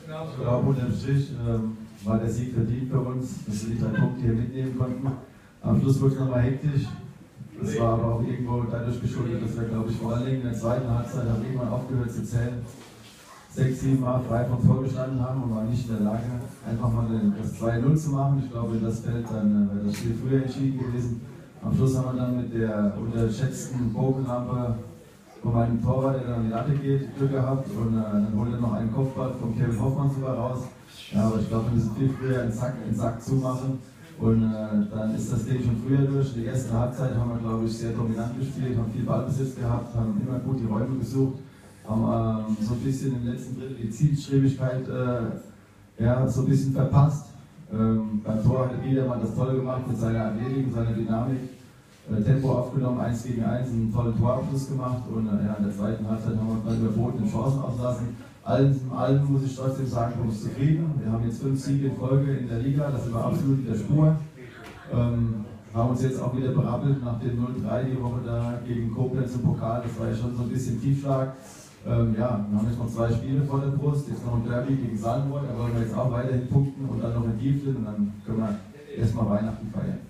Ich glaube, unterm Strich war der Sieg verdient für uns, dass wir die 3 Punkte hier mitnehmen konnten. Am Schluss wurde es nochmal hektisch. Das war aber auch irgendwo dadurch geschuldet, dass wir, glaube ich, vor allen Dingen in der zweiten Halbzeit haben irgendwann aufgehört zu zählen. 6, 7 Mal frei vom Tor gestanden haben und waren nicht in der Lage, einfach mal das 2-0 zu machen. Ich glaube, das Feld dann wäre das Spiel früher entschieden gewesen. Am Schluss haben wir dann mit der unterschätzten Bogenlampe von meinem Torwart, der dann an die Latte geht, Glück gehabt und dann holt er noch einen Kopfball von Kevin Hoffmann sogar raus. Ja, aber ich glaube, wir müssen viel früher den Sack zumachen und dann ist das Ding schon früher durch. In der ersten Halbzeit haben wir, glaube ich, sehr dominant gespielt, haben viel Ballbesitz gehabt, haben immer gut die Räume gesucht, haben so ein bisschen im letzten Drittel die Zielstrebigkeit so ein bisschen verpasst. Beim Tor hat Biedermann das toll gemacht mit seiner Athletik, seiner Dynamik. Tempo aufgenommen, 1 gegen 1, einen tollen Torabschluss gemacht und in der zweiten Halbzeit haben wir dann überbotene Chancen auslassen. Allem muss ich trotzdem sagen, bin ich zufrieden. Wir haben jetzt 5 Siege in Folge in der Liga, das sind wir absolut in der Spur. Haben uns jetzt auch wieder berappelt nach dem 0-3 die Woche da gegen Koblenz im Pokal, das war ja schon so ein bisschen Tiefschlag. Wir haben jetzt noch 2 Spiele vor der Brust, jetzt noch ein Derby gegen Salzburg, da wollen wir jetzt auch weiterhin punkten und dann noch in Dieflen und dann können wir erstmal Weihnachten feiern.